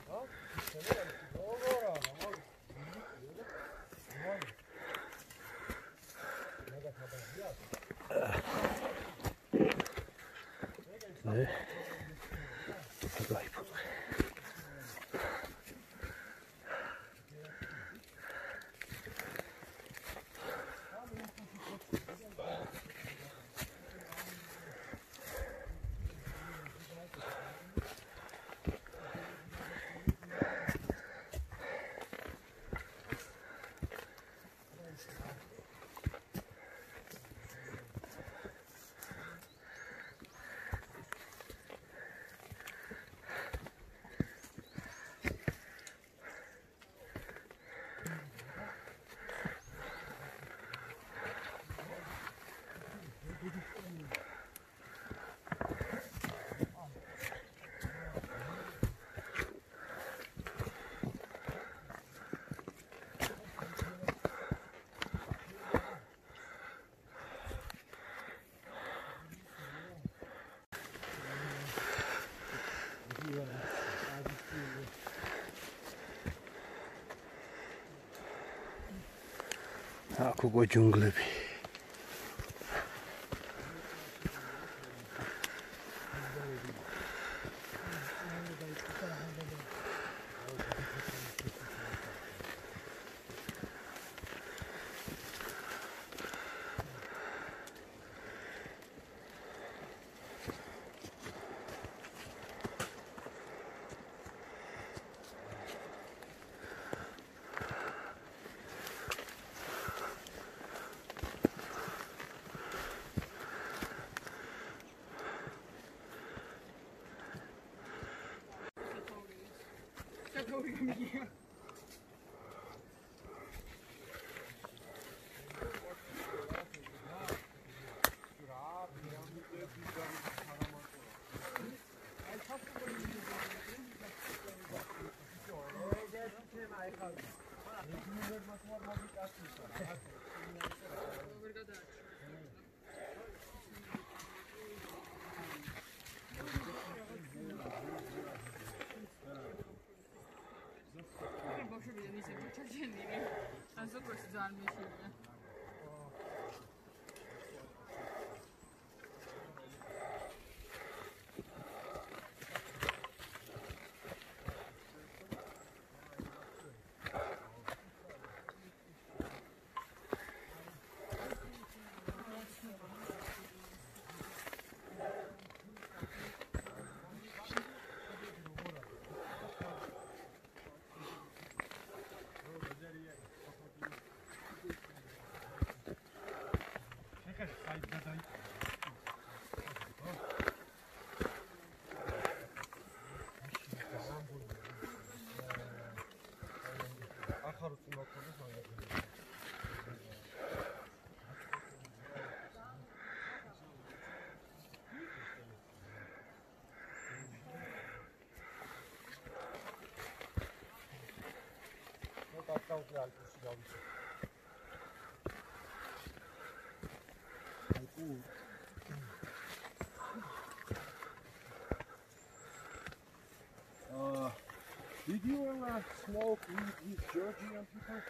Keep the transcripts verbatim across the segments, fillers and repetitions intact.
Ne? Acayip. Aku go jungle भी Uh, did you ever smoke with these Georgian people?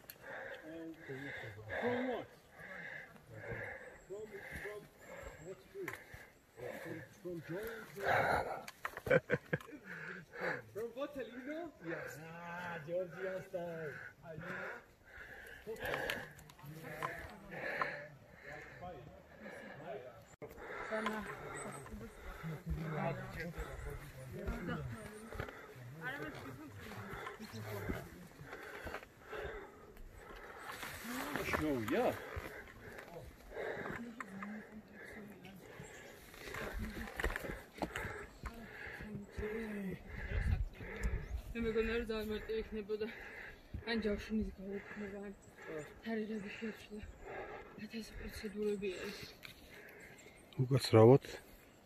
And from what? From, from, what's good? From, from Georgia? From Bottle, you know? Yes. Ah, Georgian style. I know. Sana. Show, yeah. მე მეგონა რომ ძალიან მარტივი იქნებოდა. ან ჯავშნის გაუქმება, ან თარიღების შეცვლა. ათასი პროცედურები არის. უკაცრავად.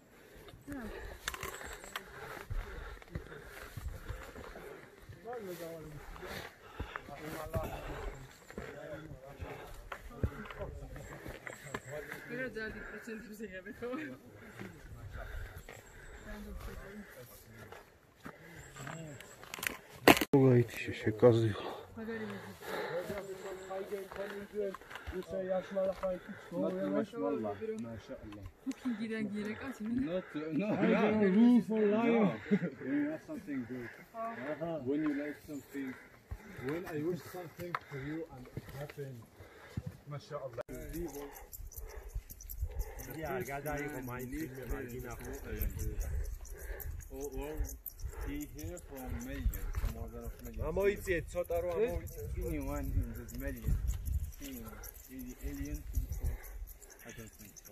მე ძალიან პროცენტებზე ღებე ხო? Şişe şey kazıyor. მაგარი მე Usa yaşmalı kayıt. Maşallah. Maşallah. ბუკინგიდან გირეკაც მე Not no. I got a roof for No. lion. You have something good. When you like something, when I wish something for you and it happens. Mashallah. Yeah, გადაიღო მაინც მე მარგინა ხო. Or or he here from Megan, from order of Megan. ამოიწიეთ ცოტა რომ ამოიწიეთ. Anyone in this Megan. Seeing the alien people. I don't think so.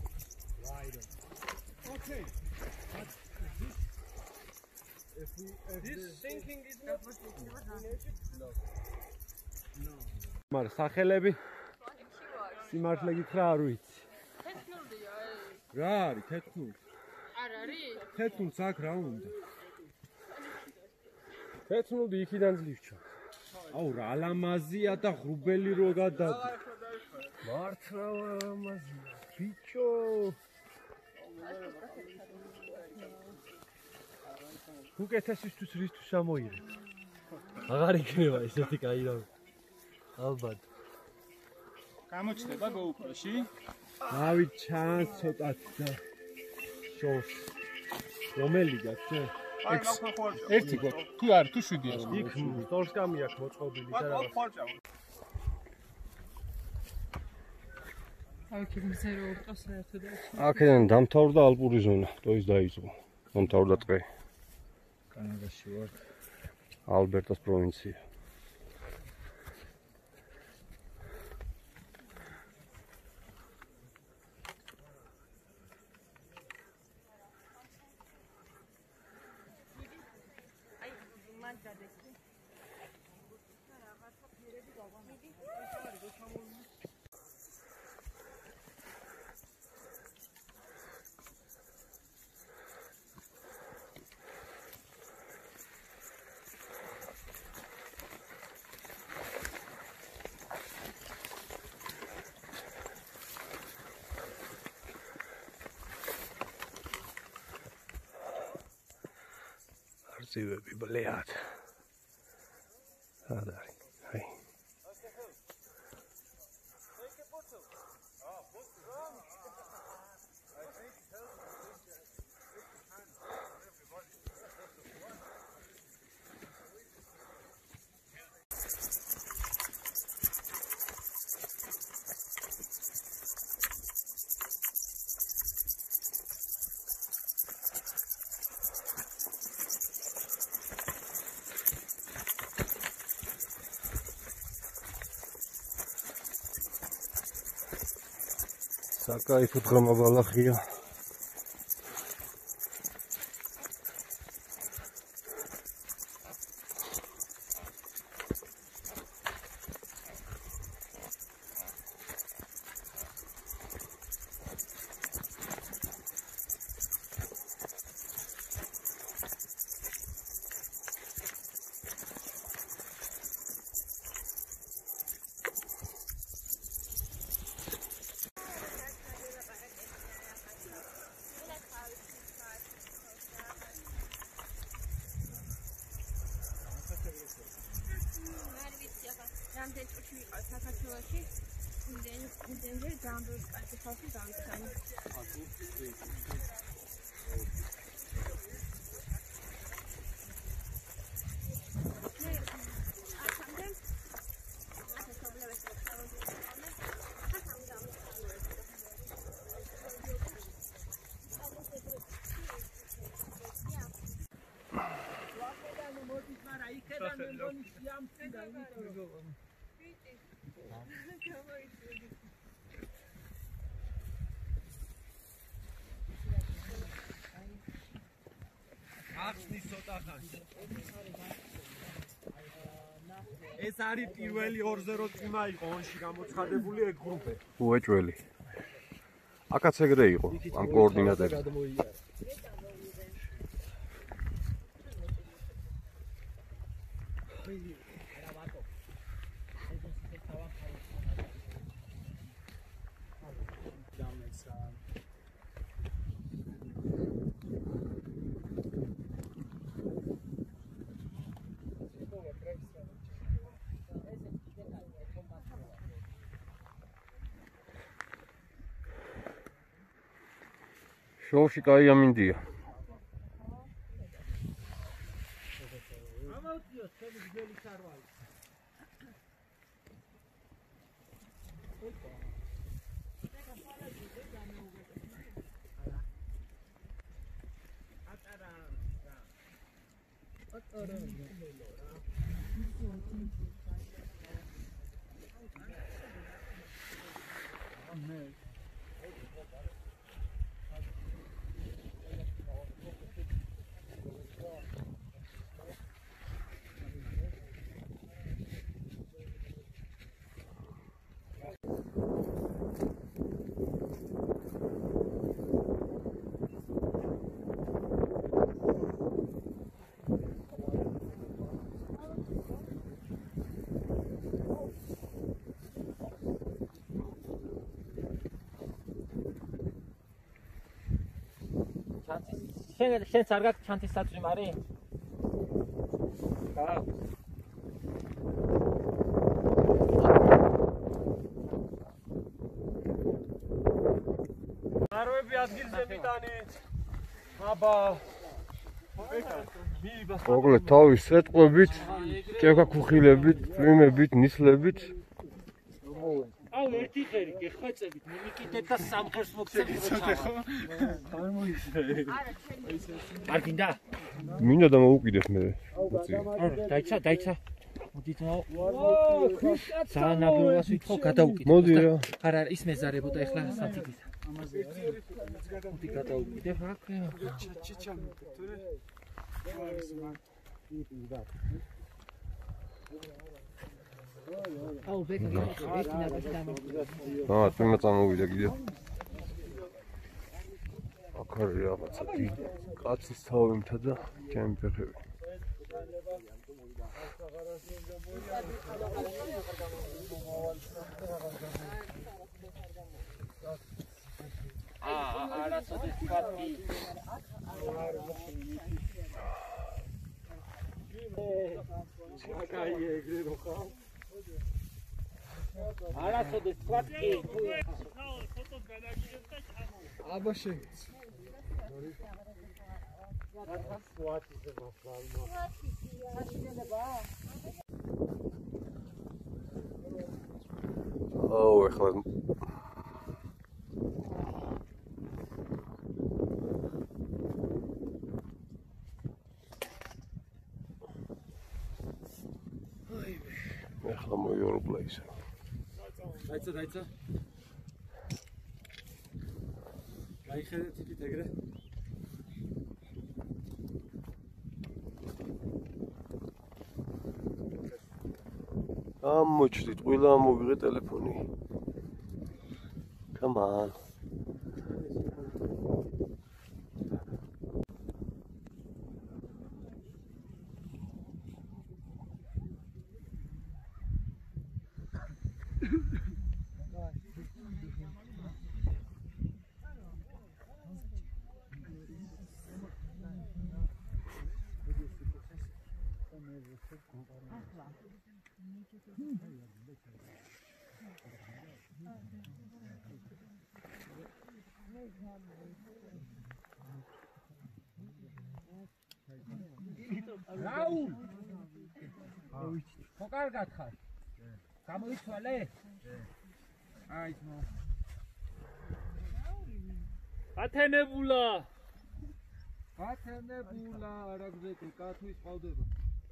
Okay. But this if we if this thinking is not no. No. მაგრამ სახელები სიმართლე გითხრა არ ვიცი. თეთრნურია ეს რა არის თეთრნული? არ არის თეთრნულს აქ რა უნდა? თეთრნული იქიდან ძლივჩა. აუ რა ლამაზია და ღრუბელი რო გადადა. მართლა ლამაზია. ბიჭო. უკეთესისთვის რისთვის ამოიღე? აღარ იქნება ესეთი კაი რა. ალბათ. გამოჩნდება GoPro-ში? დავით ჩანს ცოტათ და შოს. რომელი გაქვს? ერთი გო. თუ არ თუ შვიდია. იქ სტოლსკამი აქვს მოწყობილი და რაღაც. აქ მზე რო ვყავს საერთოდ არ აქედან დამთავრდა ალპური ზონა, ტოის დაიწყო. დამთავრდა ტყე. კანადაში ვარ. ალბერტას პროვინცია. Arțivები băleat. Da, da. Hai. საკაიფო დღემა ბალახია. რამდენი წუთი ვიყავ საქართველოში, იმდენ იმდენჯერ ჯამბოს კაცი ხალხი დავიცანი. ახსნის ცოტა ხანს. ეს არის პირველი ორ ზერო წიმა იყო ონში გამოცხადებული ეგ გრუპი. უეჭველი. აკაც ეგრე იყო, ამ კოორდინატები. შოუში კაი ამინდია. ამავდიო ჩემი ძველი სარვალი. შენ შენ არ გაქვს ჩანთის საწვიმარი? აა აროები ადგილზე მიტანით. აბა. მოკლედ თავის სეტყვებით, ჭექაქუხილებით, წვიმებით, ნისლებით. აუ ერთი ხერი გეხვეწებით, მიმიკიდეთ და სამ ხერს მოგცემთ ხო? არ მოიხსნე. არ გინდა? მინდა და მოუკიდეთ მე. დაიცა, დაიცა. მოდით ნო. სანაგროვას ვითხოვ გადაუკიდე. მოდი რა. არა, ის მეზარებოდა ეხლა სათიკით. ამაზე არის. მოდი გადაუკიდე რა ქვია. ჩაჩა მეთქე. აუ ბეკა ერთი ნაბაში დამოვიდა. აა, წვიმა წამოვიდა კიდე. აქ არის რაღაცა დიდი კაცის თავებითა და ჩემი ფეხები. აა, არასოდეს ფატი. კაი ეგრე რო ხარ. არასოდეს ფატი. აბა შეგიც. აუ, ეხლა ეხლა მოიორბლა ისე. დაიცა, დაიცა. გაიხედეთ იქით ეგრე. ამოჩდით, ყველა ამოვიღე ტელეფონი. Come on. რაულ ხო კარგად ხარ? გამოიცვალე? აი ძმო. ათენებულა. ათენებულა, არა გზეთი, კათვის ყავდება.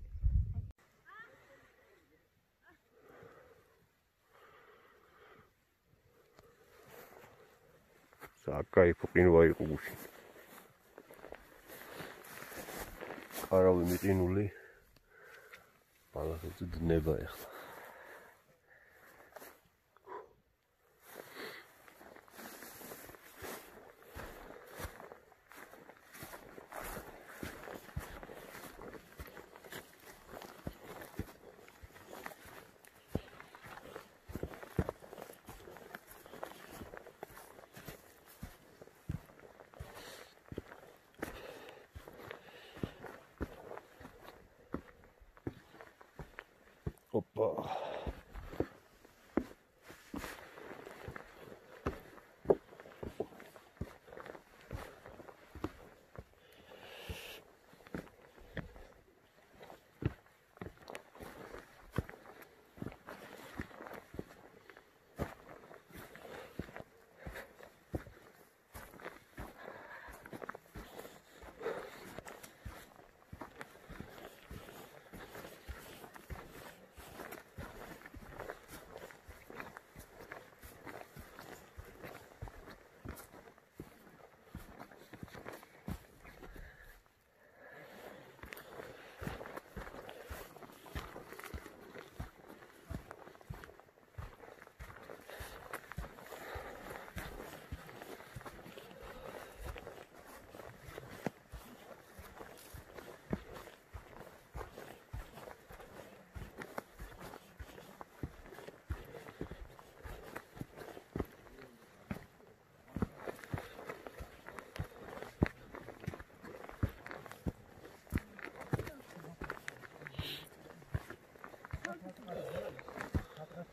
საკაიფო ყინვა იყო გუშინ. არავი მიყინული. ბალახი ძნება ეხლა. Опа.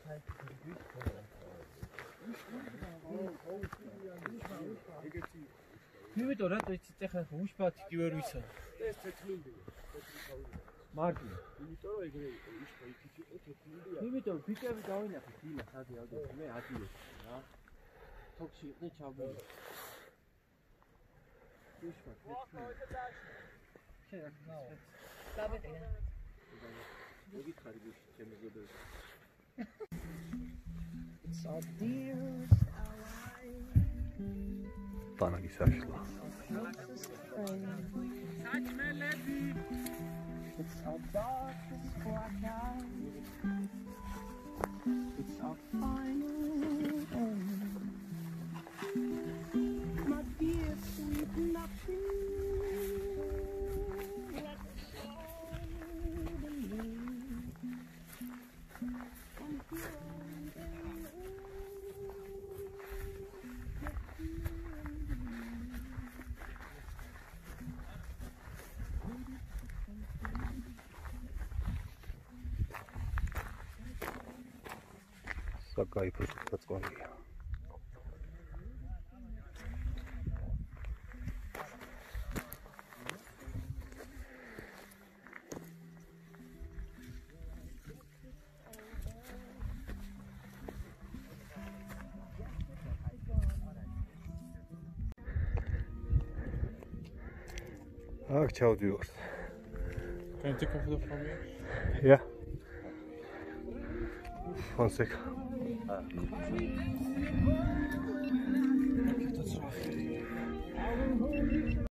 იმიტომ რატო იცით ახლა უშბათი კი ვერ ვისა. ეს თეთრმინდია. მარჯვნივ. იმიტომ რომ ეგრე იყო, უშბა იქით იყო თეთრმინდია. იმიტომ ფიქრები გავინახე დილა სადი ავდეთ მე ადიეს რა. თოქში იყო ჩავდები. უშბა თეთრმინდია. შეიძლება გაბედია. მოგითხარი გუშინ ჩემი ზოდები. Panagi sashla. It's so dark, it's black out. It's our final end. My dear sweet nothing. Let the soul believe. And here I am. Sakayıp tutat konuyu. Ak çavdıyoruz. Can you take a photo from me? Yeah. One sec.